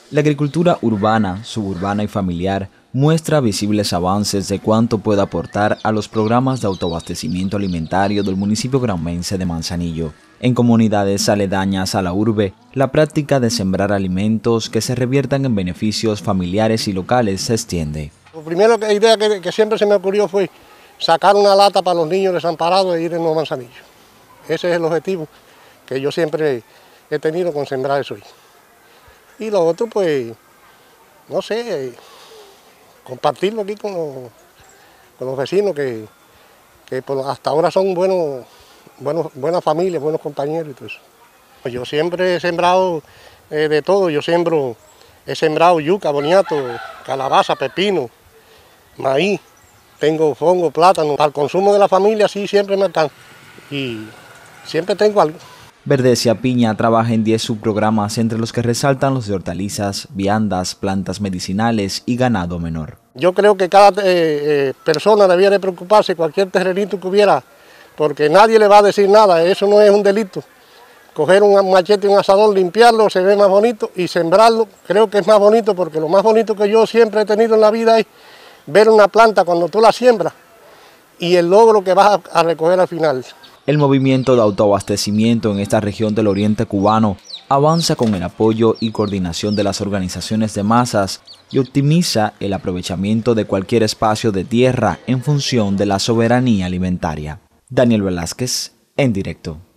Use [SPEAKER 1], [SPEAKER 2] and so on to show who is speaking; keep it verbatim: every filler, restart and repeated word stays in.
[SPEAKER 1] La agricultura urbana, suburbana y familiar muestra visibles avances de cuánto puede aportar a los programas de autoabastecimiento alimentario del municipio granmense de Manzanillo. En comunidades aledañas a la urbe, la práctica de sembrar alimentos que se reviertan en beneficios familiares y locales se extiende.
[SPEAKER 2] La primera idea que, que siempre se me ocurrió fue sacar una lata para los niños desamparados e ir en los Manzanillos. Ese es el objetivo que yo siempre he tenido con sembrar eso. Y lo otro, pues, no sé, compartirlo aquí con los, con los vecinos que, que hasta ahora son buenos, buenos, buenas familias, buenos compañeros y todo eso. Yo siempre he sembrado eh, de todo, yo siembro, he sembrado yuca, boniato, calabaza, pepino, maíz, tengo fongo, plátano. Para el consumo de la familia sí siempre me alcanza y siempre tengo algo.
[SPEAKER 1] Verdecia Piña trabaja en diez subprogramas, entre los que resaltan los de hortalizas, viandas, plantas medicinales y ganado menor.
[SPEAKER 2] Yo creo que cada eh, eh, persona debiera de preocuparse, cualquier terrenito que hubiera, porque nadie le va a decir nada, eso no es un delito. Coger un machete y un asadón, limpiarlo, se ve más bonito, y sembrarlo, creo que es más bonito, porque lo más bonito que yo siempre he tenido en la vida es ver una planta cuando tú la siembras y el logro que vas a, a recoger al final.
[SPEAKER 1] El movimiento de autoabastecimiento en esta región del oriente cubano avanza con el apoyo y coordinación de las organizaciones de masas y optimiza el aprovechamiento de cualquier espacio de tierra en función de la soberanía alimentaria. Daniel Velázquez, en directo.